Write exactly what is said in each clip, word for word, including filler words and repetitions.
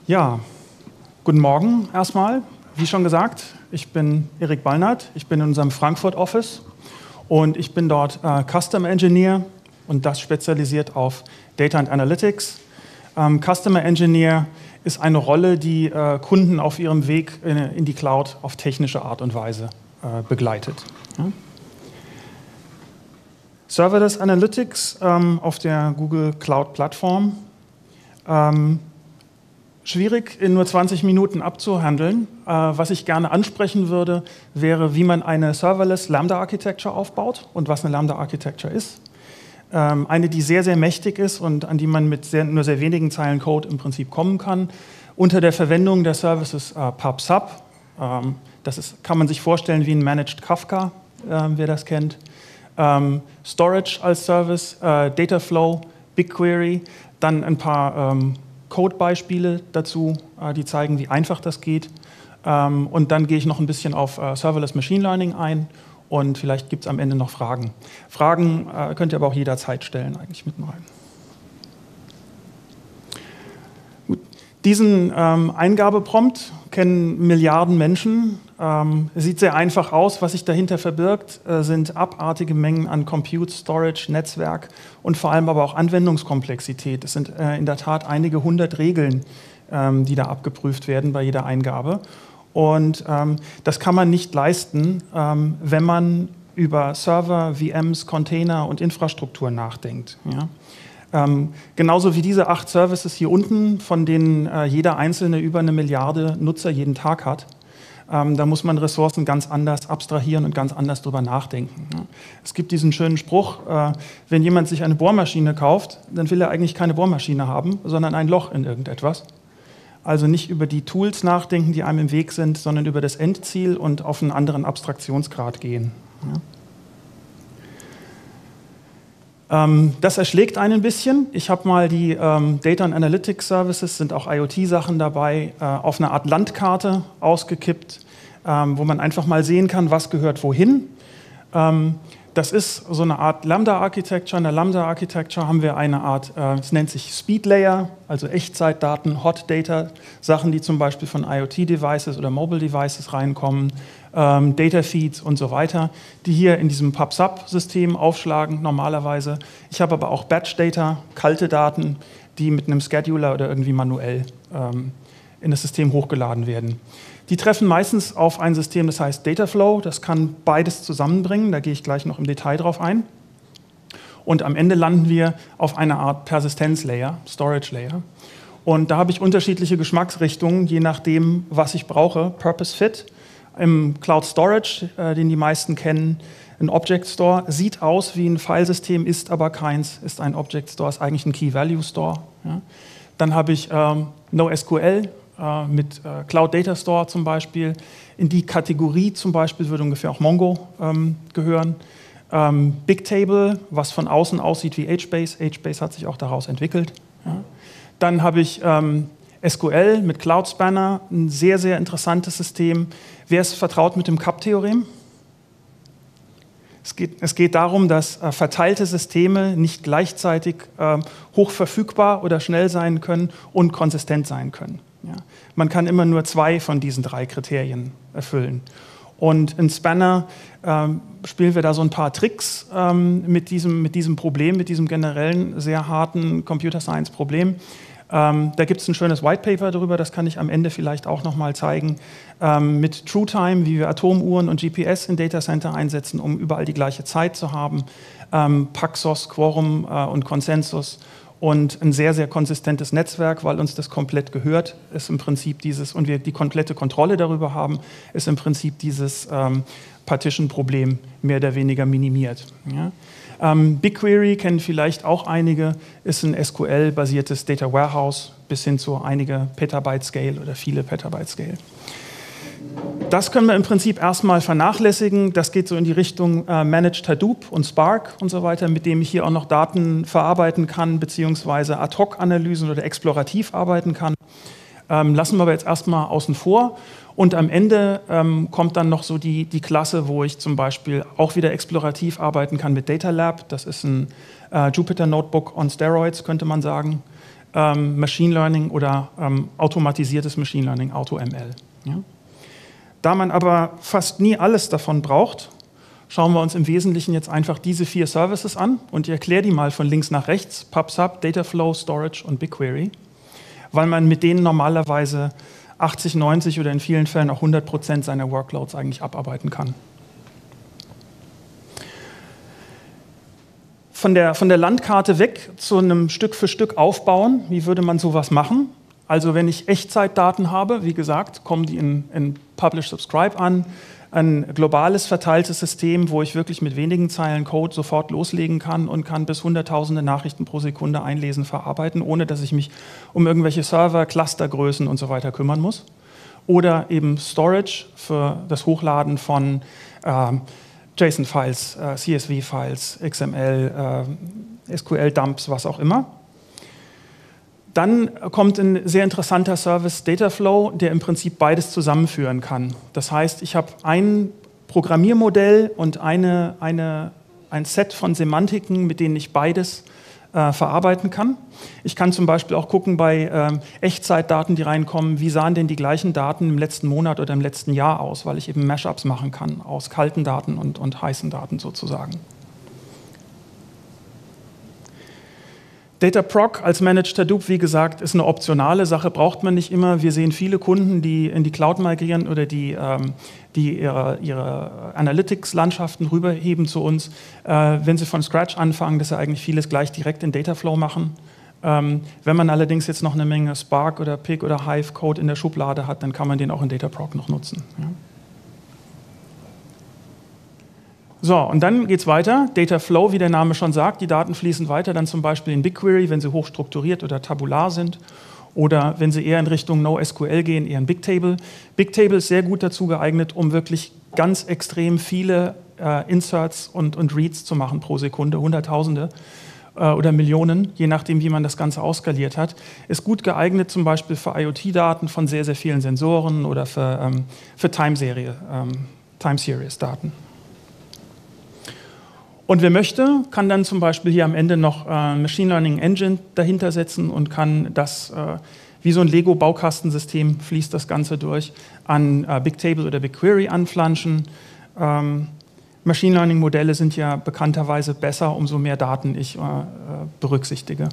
Ja, guten Morgen erstmal. Wie schon gesagt, ich bin Erik Ballnath, ich bin in unserem Frankfurt-Office und ich bin dort äh, Customer Engineer und das spezialisiert auf Data and Analytics. Ähm, Customer Engineer ist eine Rolle, die äh, Kunden auf ihrem Weg in, in die Cloud auf technische Art und Weise äh, begleitet. Ja? Serverless Analytics ähm, auf der Google Cloud Plattform. Ähm, Schwierig in nur zwanzig Minuten abzuhandeln. Äh, was ich gerne ansprechen würde, wäre, wie man eine Serverless Lambda Architecture aufbaut und was eine Lambda Architecture ist. Ähm, eine, die sehr, sehr mächtig ist und an die man mit sehr, nur sehr wenigen Zeilen Code im Prinzip kommen kann. Unter der Verwendung der Services äh, PubSub. Ähm, das ist, kann man sich vorstellen wie ein Managed Kafka, äh, wer das kennt. Ähm, Storage als Service, äh, Dataflow, BigQuery, dann ein paar ähm, Code-Beispiele dazu, die zeigen, wie einfach das geht. Und dann gehe ich noch ein bisschen auf Serverless Machine Learning ein und vielleicht gibt es am Ende noch Fragen. Fragen könnt ihr aber auch jederzeit stellen, eigentlich mitten rein. Gut. Diesen ähm, Eingabeprompt kennen Milliarden Menschen. Ähm, sieht sehr einfach aus. Was sich dahinter verbirgt, äh, sind abartige Mengen an Compute, Storage, Netzwerk und vor allem aber auch Anwendungskomplexität. Es sind äh, in der Tat einige hundert Regeln, ähm, die da abgeprüft werden bei jeder Eingabe. Und ähm, das kann man nicht leisten, ähm, wenn man über Server, V Ms, Container und Infrastruktur nachdenkt. Ja? Ähm, genauso wie diese acht Services hier unten, von denen äh, jeder einzelne über eine Milliarde Nutzer jeden Tag hat. Ähm, da muss man Ressourcen ganz anders abstrahieren und ganz anders drüber nachdenken. Ja. Es gibt diesen schönen Spruch, äh, wenn jemand sich eine Bohrmaschine kauft, dann will er eigentlich keine Bohrmaschine haben, sondern ein Loch in irgendetwas. Also nicht über die Tools nachdenken, die einem im Weg sind, sondern über das Endziel und auf einen anderen Abstraktionsgrad gehen. Ja. Das erschlägt einen ein bisschen. Ich habe mal die ähm, Data and Analytics Services, sind auch IoT-Sachen dabei, äh, auf eine Art Landkarte ausgekippt, ähm, wo man einfach mal sehen kann, was gehört wohin. Ähm, das ist so eine Art Lambda-Architecture. In der Lambda-Architecture haben wir eine Art, äh, es nennt sich Speed Layer, also Echtzeitdaten, Hot Data, Sachen, die zum Beispiel von IoT-Devices oder Mobile-Devices reinkommen, ähm, Data Feeds und so weiter, die hier in diesem PubSub-System aufschlagen normalerweise. Ich habe aber auch Batch-Data, kalte Daten, die mit einem Scheduler oder irgendwie manuell ähm, in das System hochgeladen werden. Die treffen meistens auf ein System, das heißt Dataflow. Das kann beides zusammenbringen, da gehe ich gleich noch im Detail drauf ein. Und am Ende landen wir auf einer Art Persistenz-Layer, Storage-Layer. Und da habe ich unterschiedliche Geschmacksrichtungen, je nachdem, was ich brauche. Purpose-Fit. Im Cloud Storage, äh, den die meisten kennen, ein Object Store, sieht aus wie ein Filesystem, ist aber keins, ist ein Object Store, ist eigentlich ein Key Value Store. Ja. Dann habe ich ähm, NoSQL äh, mit äh, Cloud Data Store zum Beispiel. In die Kategorie zum Beispiel würde ungefähr auch Mongo ähm, gehören. Ähm, Bigtable, was von außen aussieht wie HBase. HBase hat sich auch daraus entwickelt. Ja. Dann habe ich ähm, S Q L mit Cloud Spanner, ein sehr, sehr interessantes System. Wer ist vertraut mit dem Cup-Theorem? Es geht, es geht darum, dass äh, verteilte Systeme nicht gleichzeitig äh, hoch verfügbar oder schnell sein können und konsistent sein können. Ja. Man kann immer nur zwei von diesen drei Kriterien erfüllen. Und in Spanner ähm, spielen wir da so ein paar Tricks ähm, mit, diesem, mit diesem Problem, mit diesem generellen, sehr harten Computer Science Problem. Ähm, da gibt es ein schönes White Paper darüber, das kann ich am Ende vielleicht auch noch mal zeigen, ähm, mit TrueTime, wie wir Atomuhren und G P S in Data Center einsetzen, um überall die gleiche Zeit zu haben, ähm, Paxos, Quorum äh, und Konsensus und ein sehr, sehr konsistentes Netzwerk, weil uns das komplett gehört, ist im Prinzip dieses, und wir die komplette Kontrolle darüber haben, ist im Prinzip dieses ähm, Partition-Problem mehr oder weniger minimiert. Ja? Ähm, BigQuery kennen vielleicht auch einige, ist ein S Q L-basiertes Data Warehouse bis hin zu einige Petabyte-Scale oder viele Petabyte-Scale. Das können wir im Prinzip erstmal vernachlässigen. Das geht so in die Richtung äh, Managed Hadoop und Spark und so weiter, mit dem ich hier auch noch Daten verarbeiten kann, beziehungsweise Ad-Hoc-Analysen oder explorativ arbeiten kann. Ähm, lassen wir aber jetzt erstmal außen vor. Und am Ende ähm, kommt dann noch so die, die Klasse, wo ich zum Beispiel auch wieder explorativ arbeiten kann mit Data Lab. Das ist ein äh, Jupyter Notebook on Steroids, könnte man sagen. ähm, Machine Learning oder ähm, automatisiertes Machine Learning, AutoML. Ja? Da man aber fast nie alles davon braucht, schauen wir uns im Wesentlichen jetzt einfach diese vier Services an und ich erkläre die mal von links nach rechts, PubSub, Dataflow, Storage und BigQuery, weil man mit denen normalerweise achtzig, neunzig oder in vielen Fällen auch hundert Prozent seiner Workloads eigentlich abarbeiten kann. Von der, von der Landkarte weg zu einem Stück für Stück aufbauen, wie würde man sowas machen? Also wenn ich Echtzeitdaten habe, wie gesagt, kommen die in, in Publish Subscribe an, ein globales verteiltes System, wo ich wirklich mit wenigen Zeilen Code sofort loslegen kann und kann bis hunderttausende Nachrichten pro Sekunde einlesen, verarbeiten, ohne dass ich mich um irgendwelche Server, Clustergrößen und so weiter kümmern muss. Oder eben Storage für das Hochladen von äh, JSON-Files, äh, C S V-Files, X M L, äh, S Q L-Dumps, was auch immer. Dann kommt ein sehr interessanter Service, Dataflow, der im Prinzip beides zusammenführen kann. Das heißt, ich habe ein Programmiermodell und eine, eine, ein Set von Semantiken, mit denen ich beides äh, verarbeiten kann. Ich kann zum Beispiel auch gucken bei äh, Echtzeitdaten, die reinkommen, wie sahen denn die gleichen Daten im letzten Monat oder im letzten Jahr aus, weil ich eben Mashups machen kann aus kalten Daten und, und heißen Daten sozusagen. Dataproc als Managed Hadoop, wie gesagt, ist eine optionale Sache, braucht man nicht immer. Wir sehen viele Kunden, die in die Cloud migrieren oder die, ähm, die ihre, ihre Analytics-Landschaften rüberheben zu uns. Äh, wenn sie von Scratch anfangen, dass sie eigentlich vieles gleich direkt in Dataflow machen. Ähm, wenn man allerdings jetzt noch eine Menge Spark oder Pig oder Hive-Code in der Schublade hat, dann kann man den auch in Dataproc noch nutzen. Ja. So, und dann geht es weiter. Dataflow, wie der Name schon sagt, die Daten fließen weiter, dann zum Beispiel in BigQuery, wenn sie hochstrukturiert oder tabular sind. Oder wenn sie eher in Richtung NoSQL gehen, eher in Bigtable. Bigtable ist sehr gut dazu geeignet, um wirklich ganz extrem viele äh, Inserts und, und Reads zu machen pro Sekunde, Hunderttausende äh, oder Millionen, je nachdem, wie man das Ganze ausskaliert hat. Ist gut geeignet zum Beispiel für IoT-Daten von sehr, sehr vielen Sensoren oder für, ähm, für Time-Serie, ähm, Time-Series-Daten. Und wer möchte, kann dann zum Beispiel hier am Ende noch äh, Machine Learning Engine dahinter setzen und kann das, äh, wie so ein Lego-Baukastensystem, fließt das Ganze durch, an äh, Bigtable oder BigQuery anflanschen. Ähm, Machine Learning-Modelle sind ja bekannterweise besser, umso mehr Daten ich äh, berücksichtige.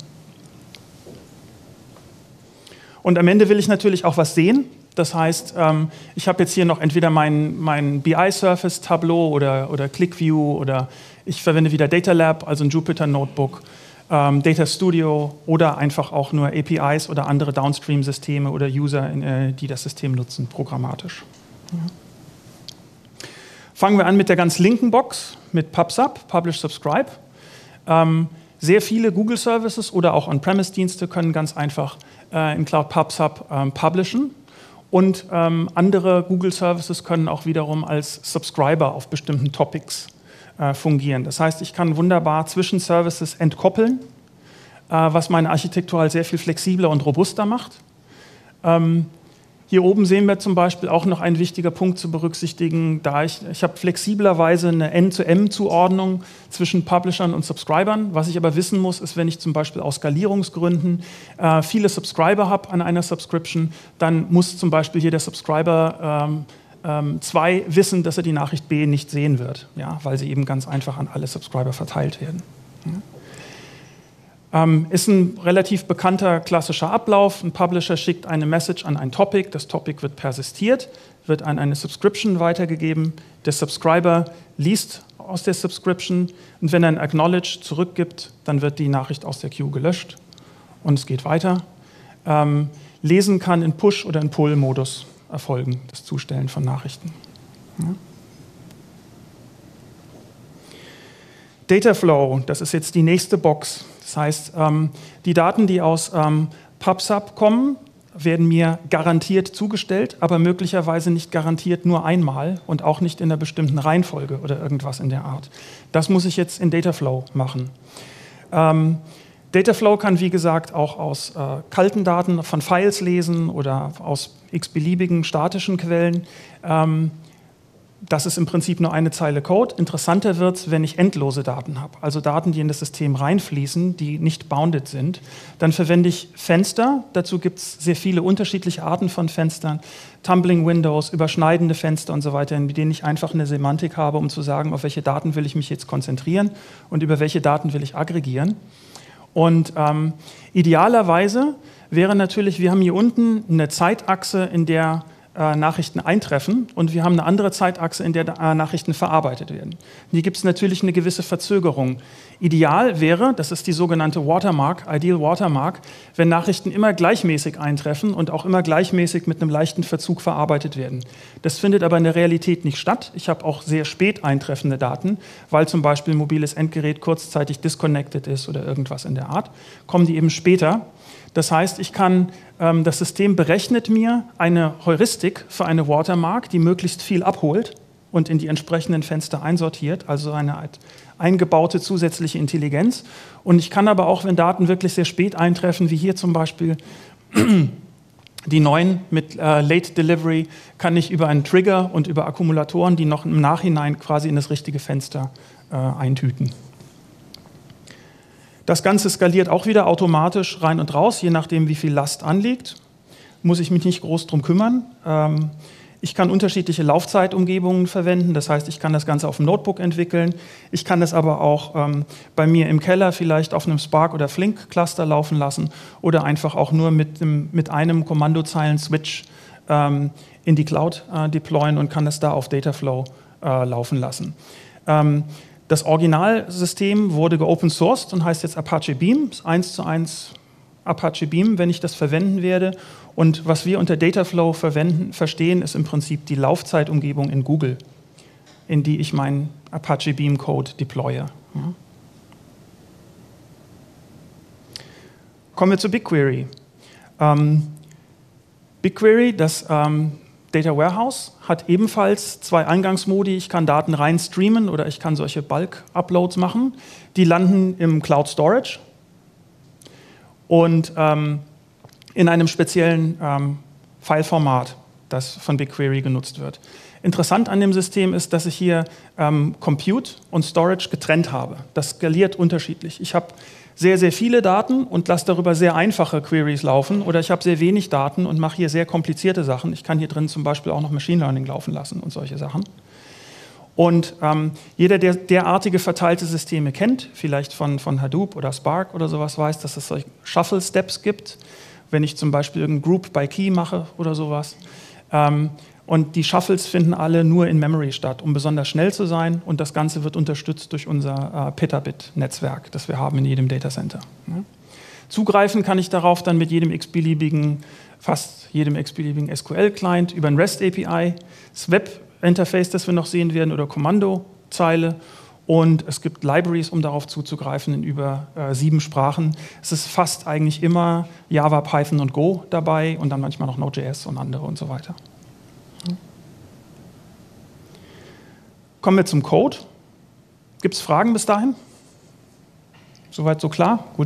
Und am Ende will ich natürlich auch was sehen. Das heißt, ähm, ich habe jetzt hier noch entweder mein, mein B I-Surface, Tableau oder, oder ClickView oder ich verwende wieder Data Lab, also ein Jupyter Notebook, ähm, Data Studio oder einfach auch nur A P Is oder andere Downstream-Systeme oder User, äh, die das System nutzen, programmatisch. Ja. Fangen wir an mit der ganz linken Box, mit PubSub, Publish Subscribe. Ähm, sehr viele Google-Services oder auch On-Premise-Dienste können ganz einfach äh, in Cloud PubSub ähm, publishen. Und ähm, andere Google-Services können auch wiederum als Subscriber auf bestimmten Topics äh, fungieren. Das heißt, ich kann wunderbar zwischen Services entkoppeln, äh, was meine Architektur halt sehr viel flexibler und robuster macht. Ähm, hier oben sehen wir zum Beispiel auch noch ein wichtiger Punkt zu berücksichtigen, da ich, ich habe flexiblerweise eine End-to-End-Zuordnung zwischen Publishern und Subscribern. Was ich aber wissen muss, ist, wenn ich zum Beispiel aus Skalierungsgründen äh, viele Subscriber habe an einer Subscription, dann muss zum Beispiel hier der Subscriber ähm, ähm, zwei wissen, dass er die Nachricht B nicht sehen wird, ja, weil sie eben ganz einfach an alle Subscriber verteilt werden. Ja. Ähm, ist ein relativ bekannter klassischer Ablauf. Ein Publisher schickt eine Message an ein Topic, das Topic wird persistiert, wird an eine Subscription weitergegeben. Der Subscriber liest aus der Subscription und wenn er ein Acknowledge zurückgibt, dann wird die Nachricht aus der Queue gelöscht und es geht weiter. Ähm, lesen kann in Push- oder in Pull-Modus erfolgen, das Zustellen von Nachrichten. Ja. Dataflow, das ist jetzt die nächste Box. Das heißt, ähm, die Daten, die aus ähm, PubSub kommen, werden mir garantiert zugestellt, aber möglicherweise nicht garantiert nur einmal und auch nicht in einer bestimmten Reihenfolge oder irgendwas in der Art. Das muss ich jetzt in Dataflow machen. Ähm, Dataflow kann, wie gesagt, auch aus äh, kalten Daten von Files lesen oder aus x-beliebigen statischen Quellen. Ähm, Das ist im Prinzip nur eine Zeile Code. Interessanter wird es, wenn ich endlose Daten habe, also Daten, die in das System reinfließen, die nicht bounded sind. Dann verwende ich Fenster. Dazu gibt es sehr viele unterschiedliche Arten von Fenstern. Tumbling Windows, überschneidende Fenster und so weiter, in denen ich einfach eine Semantik habe, um zu sagen, auf welche Daten will ich mich jetzt konzentrieren und über welche Daten will ich aggregieren. Und ähm, idealerweise wäre natürlich, wir haben hier unten eine Zeitachse, in der äh, Nachrichten eintreffen und wir haben eine andere Zeitachse, in der äh, Nachrichten verarbeitet werden. Hier gibt es natürlich eine gewisse Verzögerung. Ideal wäre, das ist die sogenannte Watermark, Ideal Watermark, wenn Nachrichten immer gleichmäßig eintreffen und auch immer gleichmäßig mit einem leichten Verzug verarbeitet werden. Das findet aber in der Realität nicht statt. Ich habe auch sehr spät eintreffende Daten, weil zum Beispiel ein mobiles Endgerät kurzzeitig disconnected ist oder irgendwas in der Art, kommen die eben später. Das heißt, ich kann, ähm, das System berechnet mir eine Heuristik für eine Watermark, die möglichst viel abholt und in die entsprechenden Fenster einsortiert, also eine Art eingebaute zusätzliche Intelligenz. Und ich kann aber auch, wenn Daten wirklich sehr spät eintreffen, wie hier zum Beispiel die neuen mit äh, Late Delivery, kann ich über einen Trigger und über Akkumulatoren, die noch im Nachhinein quasi in das richtige Fenster äh, eintüten. Das Ganze skaliert auch wieder automatisch rein und raus, je nachdem, wie viel Last anliegt. Muss ich mich nicht groß drum kümmern. Ähm, ich kann unterschiedliche Laufzeitumgebungen verwenden, das heißt, ich kann das Ganze auf dem Notebook entwickeln. Ich kann das aber auch ähm, bei mir im Keller vielleicht auf einem Spark- oder Flink-Cluster laufen lassen oder einfach auch nur mit, dem, mit einem Kommandozeilen-Switch ähm, in die Cloud äh, deployen und kann das da auf Dataflow äh, laufen lassen. Ähm, Das Originalsystem wurde geopen sourced und heißt jetzt Apache Beam, ist eins zu eins Apache Beam, wenn ich das verwenden werde. Und was wir unter Dataflow verwenden, verstehen, ist im Prinzip die Laufzeitumgebung in Google, in die ich meinen Apache Beam Code deploye. Ja. Kommen wir zu BigQuery. Ähm, BigQuery, das ähm, Data Warehouse, hat ebenfalls zwei Eingangsmodi. Ich kann Daten rein streamen oder ich kann solche Bulk-Uploads machen. Die landen im Cloud Storage und ähm, in einem speziellen ähm, Fileformat, das von BigQuery genutzt wird. Interessant an dem System ist, dass ich hier ähm, Compute und Storage getrennt habe. Das skaliert unterschiedlich. Ich habe sehr, sehr viele Daten und lasse darüber sehr einfache Queries laufen oder ich habe sehr wenig Daten und mache hier sehr komplizierte Sachen. Ich kann hier drin zum Beispiel auch noch Machine Learning laufen lassen und solche Sachen. Und ähm, jeder, der derartige verteilte Systeme kennt, vielleicht von, von Hadoop oder Spark oder sowas, weiß, dass es solche Shuffle-Steps gibt, wenn ich zum Beispiel irgendein Group by Key mache oder sowas. Ähm, Und die Shuffles finden alle nur in Memory statt, um besonders schnell zu sein. Und das Ganze wird unterstützt durch unser äh, Petabit-Netzwerk, das wir haben in jedem Datacenter. Ja. Zugreifen kann ich darauf dann mit jedem x-beliebigen, fast jedem x-beliebigen S Q L-Client über ein REST-A P I, das Web-Interface, das wir noch sehen werden, oder Kommandozeile. Und es gibt Libraries, um darauf zuzugreifen, in über äh, sieben Sprachen. Es ist fast eigentlich immer Java, Python und Go dabei und dann manchmal noch Node.js und andere und so weiter. Kommen wir zum Code. Gibt es Fragen bis dahin? Soweit so klar? Gut.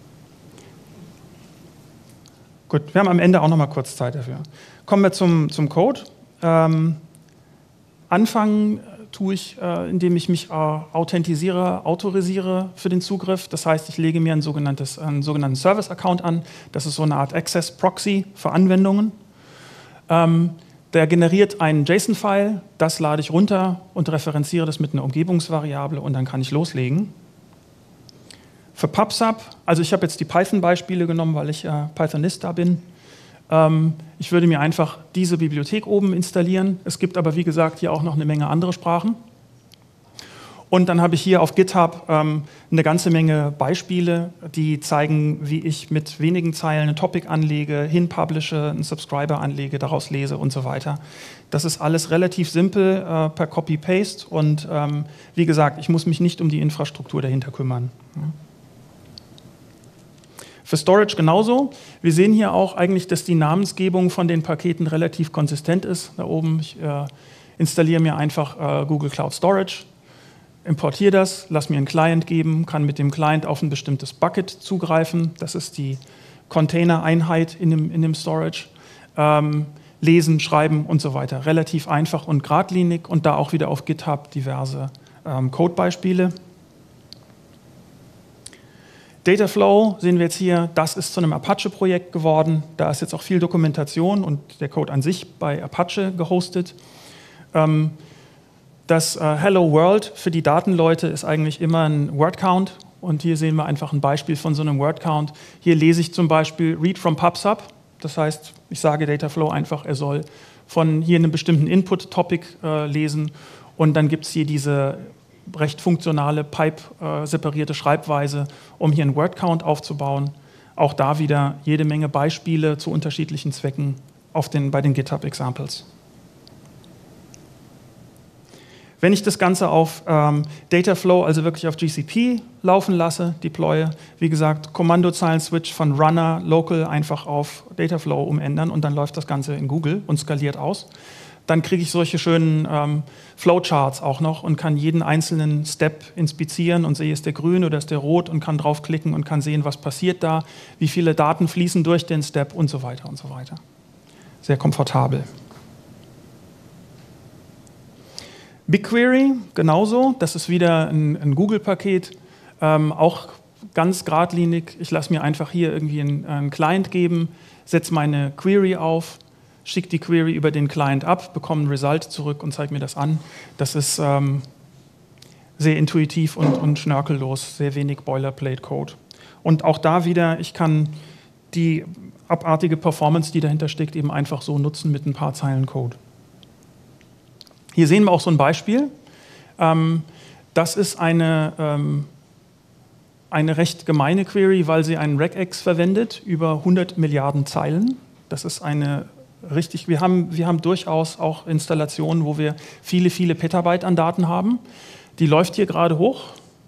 Gut, wir haben am Ende auch noch mal kurz Zeit dafür. Kommen wir zum, zum Code. Ähm, anfangen tue ich, äh, indem ich mich äh, authentisiere, autorisiere für den Zugriff. Das heißt, ich lege mir ein sogenanntes, einen sogenannten Service-Account an. Das ist so eine Art Access-Proxy für Anwendungen. Ähm, Der generiert einen JSON-File, das lade ich runter und referenziere das mit einer Umgebungsvariable und dann kann ich loslegen. Für PubSub, also ich habe jetzt die Python-Beispiele genommen, weil ich äh, Pythonist da bin. Ähm, ich würde mir einfach diese Bibliothek oben installieren. Es gibt aber, wie gesagt, hier auch noch eine Menge andere Sprachen. Und dann habe ich hier auf GitHub ähm, eine ganze Menge Beispiele, die zeigen, wie ich mit wenigen Zeilen ein Topic anlege, hinpublishe, einen Subscriber anlege, daraus lese und so weiter. Das ist alles relativ simpel äh, per Copy-Paste und ähm, wie gesagt, ich muss mich nicht um die Infrastruktur dahinter kümmern. Ja. Für Storage genauso. Wir sehen hier auch eigentlich, dass die Namensgebung von den Paketen relativ konsistent ist. Da oben, ich äh, installiere mir einfach äh, Google Cloud Storage, importiere das, lass mir einen Client geben, kann mit dem Client auf ein bestimmtes Bucket zugreifen. Das ist die Container-Einheit in dem, in dem Storage. Ähm, lesen, schreiben und so weiter. Relativ einfach und geradlinig und da auch wieder auf GitHub diverse ähm, Codebeispiele. Dataflow sehen wir jetzt hier, das ist zu einem Apache-Projekt geworden. Da ist jetzt auch viel Dokumentation und der Code an sich bei Apache gehostet. Ähm, das äh, Hello World für die Datenleute ist eigentlich immer ein Word-Count. Und hier sehen wir einfach ein Beispiel von so einem Word-Count. Hier lese ich zum Beispiel Read from PubSub. Das heißt, ich sage Dataflow einfach, er soll von hier einem bestimmten Input-Topic äh, lesen. Und dann gibt es hier diese recht funktionale Pipe-separierte äh, Schreibweise, um hier einen Word-Count aufzubauen. Auch da wieder jede Menge Beispiele zu unterschiedlichen Zwecken auf den, bei den GitHub-Examples. Wenn ich das Ganze auf ähm, Dataflow, also wirklich auf G C P laufen lasse, deploye, wie gesagt, Kommandozeilen-Switch von Runner, Local einfach auf Dataflow umändern und dann läuft das Ganze in Google und skaliert aus. Dann kriege ich solche schönen ähm, Flowcharts auch noch und kann jeden einzelnen Step inspizieren und sehe, ist der grün oder ist der rot und kann draufklicken und kann sehen, was passiert da, wie viele Daten fließen durch den Step und so weiter und so weiter. Sehr komfortabel. BigQuery genauso, das ist wieder ein, ein Google-Paket, ähm, auch ganz geradlinig. Ich lasse mir einfach hier irgendwie einen, einen Client geben, setze meine Query auf, schicke die Query über den Client ab, bekomme ein Result zurück und zeige mir das an. Das ist ähm, sehr intuitiv und, und schnörkellos, sehr wenig Boilerplate-Code. Und auch da wieder, ich kann die abartige Performance, die dahinter steckt, eben einfach so nutzen mit ein paar Zeilen Code. Hier sehen wir auch so ein Beispiel. Ähm, das ist eine, ähm, eine recht gemeine Query, weil sie einen Regex verwendet, über hundert Milliarden Zeilen. Das ist eine richtig, wir haben, wir haben durchaus auch Installationen, wo wir viele, viele Petabyte an Daten haben. Die läuft hier gerade hoch.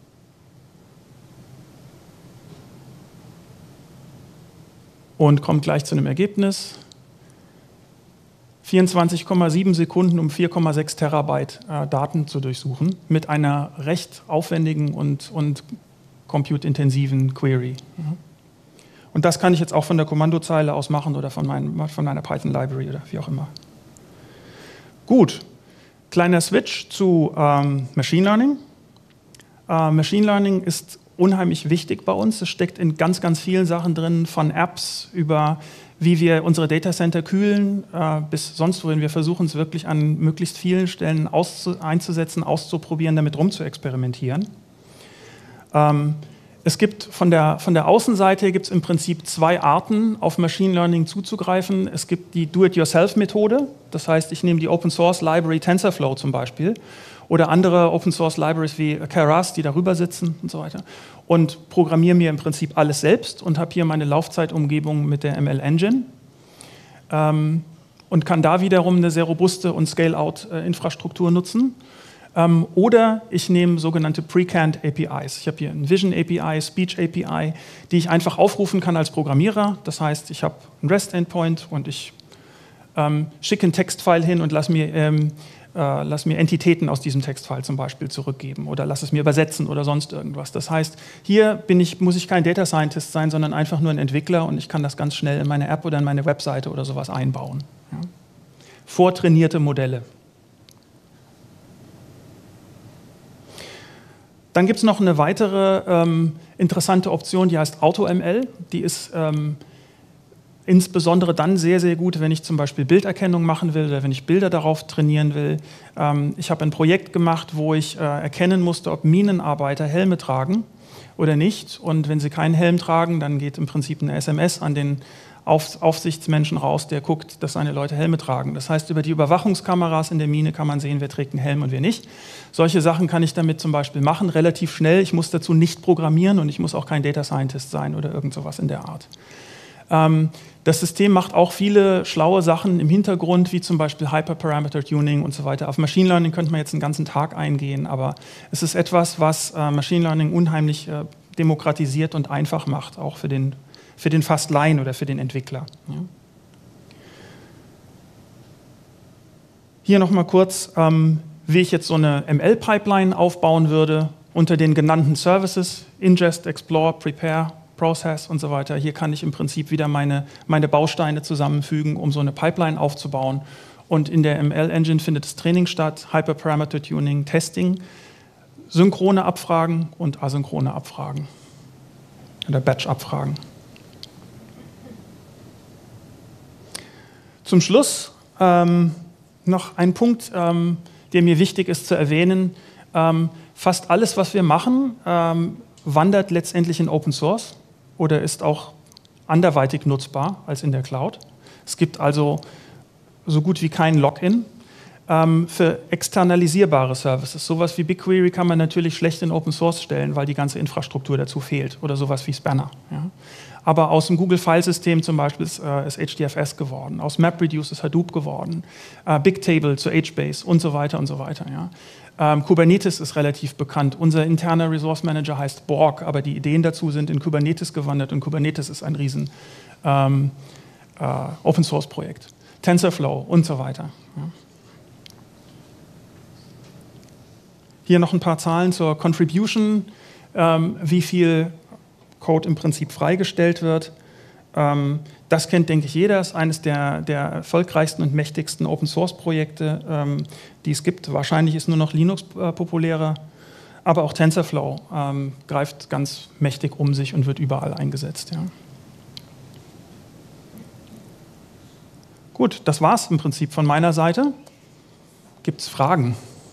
Und kommt gleich zu einem Ergebnis. vierundzwanzig Komma sieben Sekunden, um vier Komma sechs Terabyte äh, Daten zu durchsuchen, mit einer recht aufwendigen und, und compute-intensiven Query. Mhm. Und das kann ich jetzt auch von der Kommandozeile aus machen oder von, mein, von meiner Python-Library oder wie auch immer. Gut, kleiner Switch zu ähm, Machine Learning. Äh, Machine Learning ist unheimlich wichtig bei uns. Es steckt in ganz, ganz vielen Sachen drin, von Apps über wie wir unsere Datacenter kühlen, äh, bis sonst wohin. Wir versuchen es wirklich an möglichst vielen Stellen auszu einzusetzen, auszuprobieren, damit rumzuexperimentieren. Ähm, es gibt von der, von der Außenseite gibt es im Prinzip zwei Arten, auf Machine Learning zuzugreifen. Es gibt die Do-it-yourself-Methode, das heißt, ich nehme die Open-Source-Library TensorFlow zum Beispiel oder andere Open-Source-Libraries wie Keras, die darüber sitzen und so weiter und programmiere mir im Prinzip alles selbst und habe hier meine Laufzeitumgebung mit der M L-Engine ähm, und kann da wiederum eine sehr robuste und Scale-out-Infrastruktur nutzen. Ähm, oder ich nehme sogenannte Pre-Canned A P Is. Ich habe hier ein Vision A P I, Speech A P I, die ich einfach aufrufen kann als Programmierer. Das heißt, ich habe einen REST-Endpoint und ich ähm, schicke einen Textfile hin und lasse mir, ähm, äh, lass mir Entitäten aus diesem Textfile zum Beispiel zurückgeben oder lasse es mir übersetzen oder sonst irgendwas. Das heißt, hier bin ich, muss ich kein Data Scientist sein, sondern einfach nur ein Entwickler und ich kann das ganz schnell in meine App oder in meine Webseite oder sowas einbauen. Ja. Vortrainierte Modelle. Dann gibt es noch eine weitere ähm, interessante Option, die heißt AutoML. Die ist ähm, insbesondere dann sehr, sehr gut, wenn ich zum Beispiel Bilderkennung machen will oder wenn ich Bilder darauf trainieren will. Ähm, ich habe ein Projekt gemacht, wo ich äh, erkennen musste, ob Minenarbeiter Helme tragen oder nicht. Und wenn sie keinen Helm tragen, dann geht im Prinzip eine S M S an den Auf Aufsichtsmenschen raus, der guckt, dass seine Leute Helme tragen. Das heißt, über die Überwachungskameras in der Mine kann man sehen, wer trägt einen Helm und wer nicht. Solche Sachen kann ich damit zum Beispiel machen, relativ schnell. Ich muss dazu nicht programmieren und ich muss auch kein Data Scientist sein oder irgend sowas in der Art. Ähm, das System macht auch viele schlaue Sachen im Hintergrund, wie zum Beispiel Hyperparameter Tuning und so weiter. Auf Machine Learning könnte man jetzt einen ganzen Tag eingehen, aber es ist etwas, was äh, Machine Learning unheimlich äh, demokratisiert und einfach macht, auch für den für den fast Laien oder für den Entwickler. Ja. Hier nochmal kurz, ähm, wie ich jetzt so eine M L-Pipeline aufbauen würde unter den genannten Services, Ingest, Explore, Prepare Process und so weiter. Hier kann ich im Prinzip wieder meine, meine Bausteine zusammenfügen, um so eine Pipeline aufzubauen. Und in der M L-Engine findet das Training statt, Hyperparameter Tuning, Testing, synchrone Abfragen und asynchrone Abfragen oder Batch-Abfragen. Zum Schluss ähm, noch ein Punkt, ähm, der mir wichtig ist zu erwähnen. Ähm, fast alles, was wir machen, ähm, wandert letztendlich in Open Source oder ist auch anderweitig nutzbar als in der Cloud. Es gibt also so gut wie kein Login. Ähm, für externalisierbare Services, sowas wie BigQuery kann man natürlich schlecht in Open Source stellen, weil die ganze Infrastruktur dazu fehlt oder sowas wie Spanner. Ja. Aber aus dem Google-File-System zum Beispiel ist, äh, ist H D F S geworden, aus MapReduce ist Hadoop geworden, äh, Bigtable zu HBase und so weiter und so weiter. Ja. Ähm, Kubernetes ist relativ bekannt. Unser interner Resource Manager heißt Borg, aber die Ideen dazu sind in Kubernetes gewandert und Kubernetes ist ein riesen ähm, äh, Open-Source-Projekt. TensorFlow und so weiter. Ja. Hier noch ein paar Zahlen zur Contribution, ähm, wie viel Code im Prinzip freigestellt wird. Ähm, das kennt, denke ich, jeder. Das ist eines der, der erfolgreichsten und mächtigsten Open-Source-Projekte, ähm, die es gibt. Wahrscheinlich ist nur noch Linux äh, populärer, aber auch TensorFlow ähm, greift ganz mächtig um sich und wird überall eingesetzt. Ja. Gut, das war es im Prinzip von meiner Seite. Gibt es Fragen?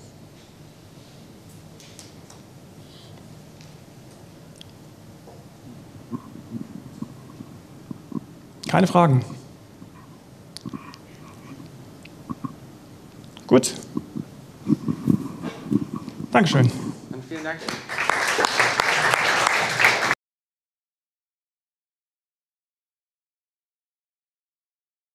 Keine Fragen. Gut. Dankeschön. Und vielen Dank.